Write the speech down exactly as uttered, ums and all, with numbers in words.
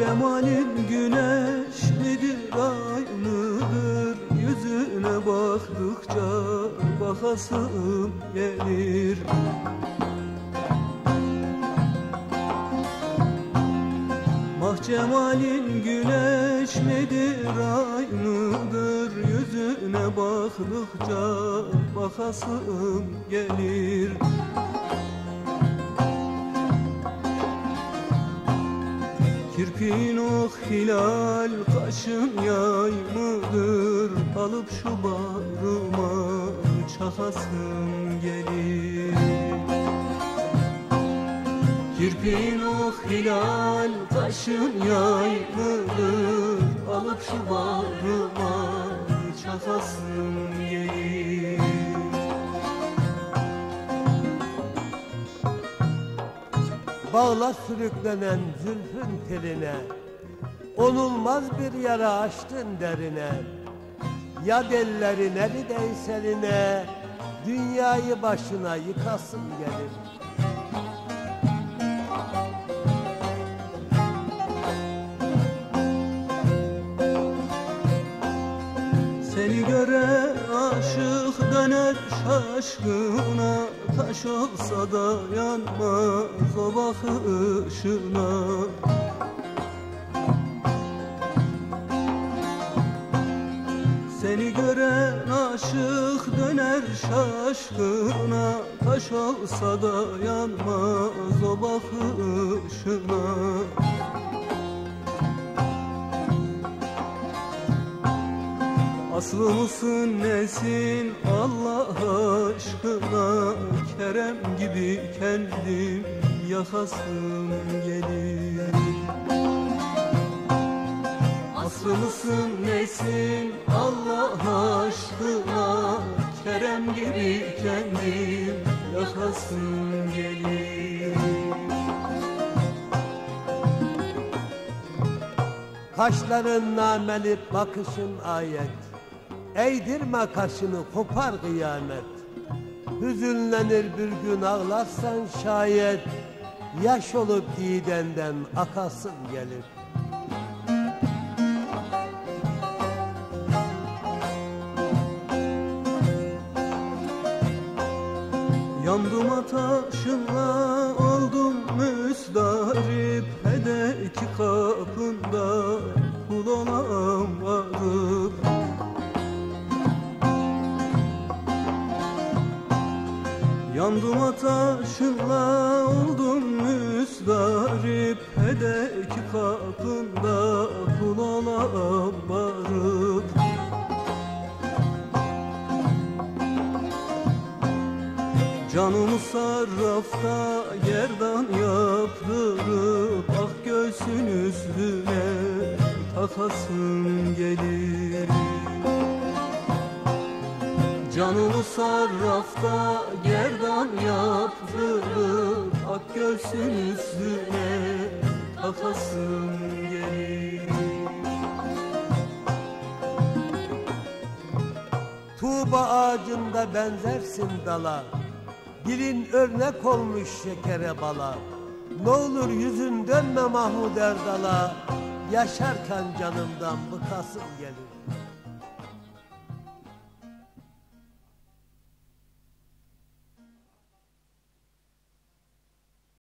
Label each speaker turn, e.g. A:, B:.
A: cemalin güneş midir ay mıdır? Yüzüne baktıkça bakasım gelir. Mah cemalin güneş midir ay mıdır? Yüzüne baktıkça bakasım gelir. Kirpin ok hilal, kaşın yay mıdır? Alıp şu bağrıma çakasım gelir. Kirpin ok hilal, kaşın yay mıdır? Alıp şu bağrıma çakasım gelir.
B: Bağla sürüklenen zülfün teline, onulmaz bir yara açtın derine. Ya dellerin eri değseline, dünyayı başına yıkasın gelir.
A: Seni gören aşık döner şaşkına, taş olsa da yanmaz o bakışına. Seni gören aşık döner şaşkına, taş olsa da yanmaz o bakışına. Aslı mısın nesin Allah aşkına? Kerem gibi kendim yakasım gelir. Aslı mısın nesin Allah aşkına? Kerem gibi kendim yakasım gelir.
B: Kaşların namelip bakışın ayet, eğdirme kaşını kopar kıyamet. Hüzünlenir bir gün ağlarsan şayet, yaş olup didenden akasın gelir.
A: Yandım ataşınla oldum müzdarip, hedeki kapında kul olan varıp. Yandım ataşınla oldum müzdarip, hedeki kapında kul olan varıp. Canımı sarrafta gerdan yaptırıp, ah göğsün üstüne takasım gelir. Canımı sarrafta gerdan yaptırıp, ah göğsün üstüne takasım gelir.
B: Tuğba ağacında benzersin dala, dilin örnek olmuş şekere bala. Ne olur yüzün dönme Mahmud Erdal'a, yaşarken canımdan bıkasım gelir.